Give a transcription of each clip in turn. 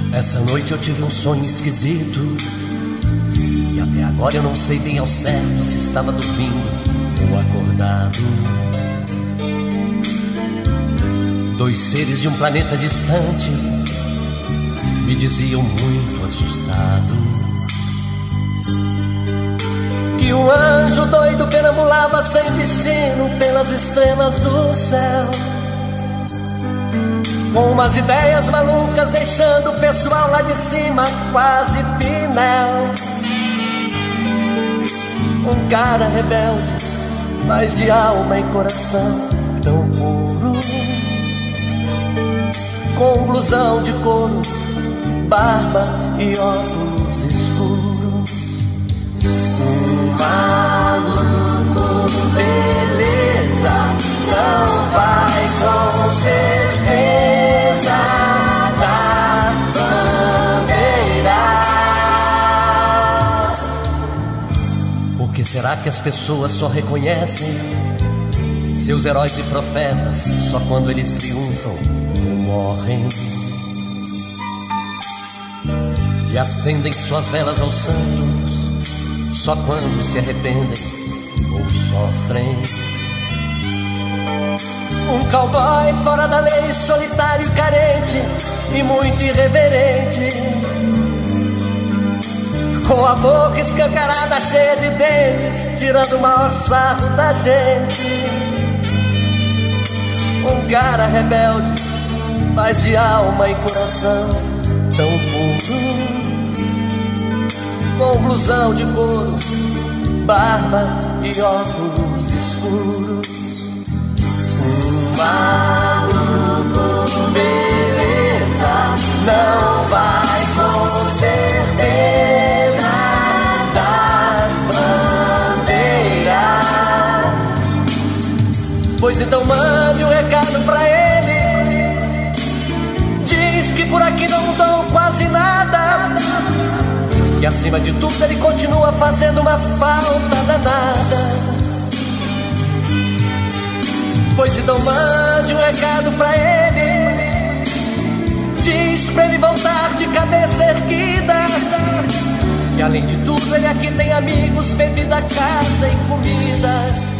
Essa noite eu tive um sonho esquisito e até agora eu não sei bem ao certo se estava dormindo ou acordado. Dois seres de um planeta distante me diziam muito assustado que um anjo doido perambulava sem destino pelas estrelas do céu, com umas ideias malucas, deixando o pessoal lá de cima quase pinel. Um cara rebelde, mas de alma e coração tão puro, com blusão de couro, barba e óculos escuros. Um maluco, beleza, não vai com certeza dar bandeira. Por que será que as pessoas só reconhecem seus heróis e profetas só quando eles triunfam ou morrem? E acendem suas velas aos santos só quando se arrependem ou sofrem. Um cowboy fora da lei, solitário e carente e muito irreverente, com a boca escancarada, cheia de dentes, tirando o maior sarro da gente. Um cara rebelde, mas de alma e coração tão puros, com blusão de couro, barba e óculos escuros. Um maluco, beleza, não vai com certeza dar bandeira. Pois então mande um recado pra ele, diz que por aqui não mudou quase nada, e acima de tudo ele continua fazendo uma falta danada. Pois então mande um recado pra ele, diz pra ele voltar de cabeça erguida, que além de tudo ele aqui tem amigos, bebida, casa e comida.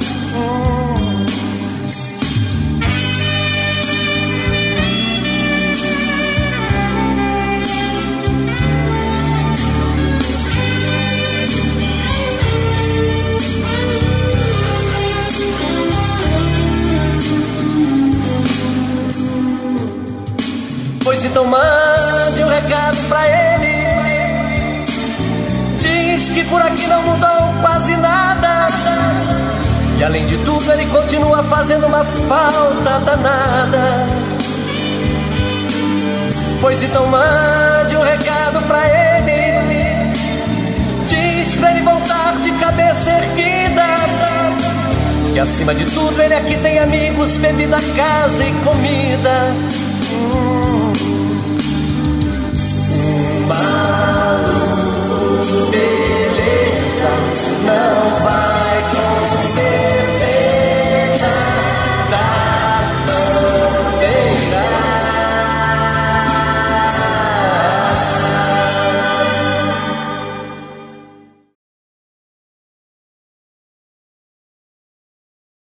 Pois então mande um recado pra ele, diz que por aqui não mudou quase nada, e além de tudo ele continua fazendo uma falta danada. Pois então mande um recado pra ele, diz pra ele voltar de cabeça erguida, que acima de tudo ele aqui tem amigos, bebida, casa e comida.